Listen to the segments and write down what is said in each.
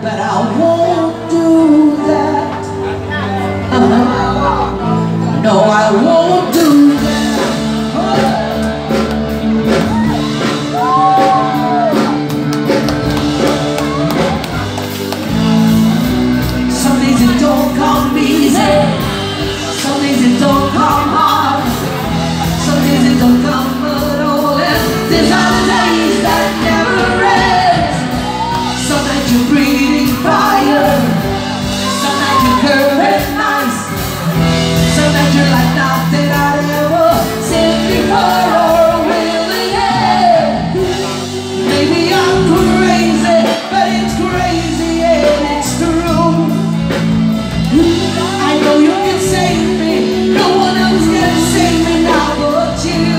but I won't do that. No, I won't do that. Some days it don't come easy, some days it don't come hard, some days it don't come at all, and there's other days that never ends. Some nights you're breathing fire, some nights you're curving nice, some nights you're like nothing I'd ever seen before or will again. Maybe I'm crazy, but it's crazy and it's true. I know you can save me, no one else can save me now but you.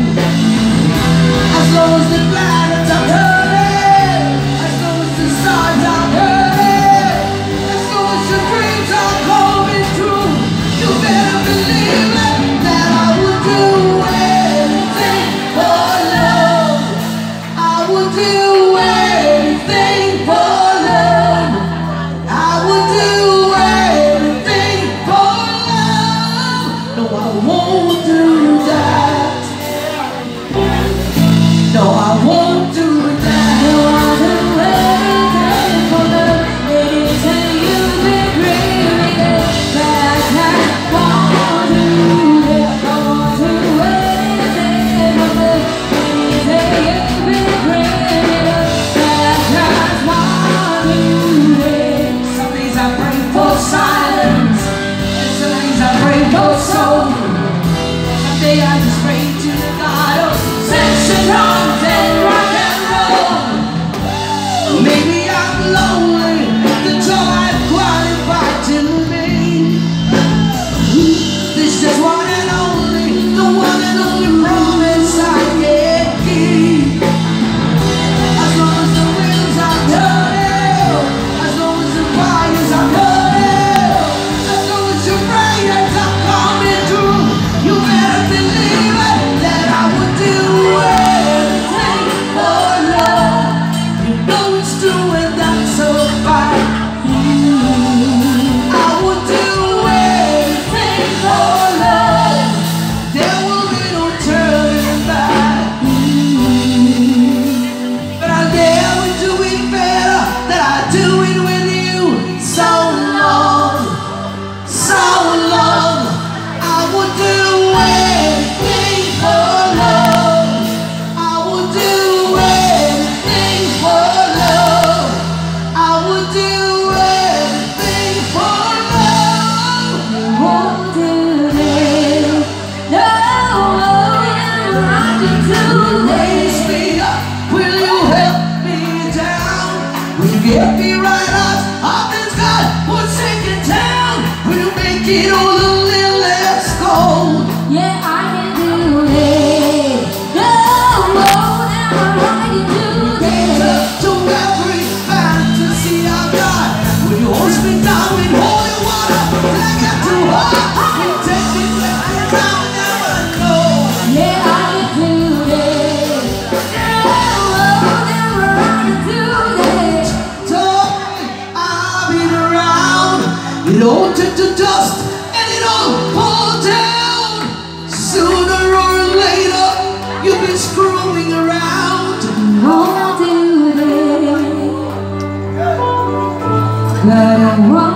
As long as the planets are turning, as long as the stars are burning, as long as your dreams are coming true, you better believe it, that I would do anything for love. I would do anything for love. I would do anything for love. No, I won't do that. No, I won't do that. No, I'll do anything for love. Anything you've been dreaming of, but I won't do that. I won't do anything for love. Anything you've been dreaming of, but I won't do it. Some days I pray for silence, and some days I pray for soul. Someday I just pray to the God of sex and drums and rock and roll. Maybe I'm lonely, the job I've qualified to be. This is one and only, the one and only promise I can keep. As long as the wheels are turning, as long as the fires are burning, as long as your prayers are coming true, you better believe it, that I would do anything for love. You know it's true and that's so fine. I would do anything for love. There will be no turning back. But I'll never do it better than I do it with you. So long, so long. I would do anything for love. I would do anything for love. I would do anything for love. I won't do this. No, I can do this. Raise me up, will you help me down? Will you get me right up in sky? What's sinking down? Will you make it all a little less cold? Yeah, I can do it. No, I can do this. To every fantasy I've got, will you hold me down with holy water till I get too hot? Will you take me back around and never know? Yeah, I can do this. No, I can do this. Told me I'll be around. It all turn to dust and it all fall down. Sooner or later, you'll be screwing around. I won't do this. But I won't.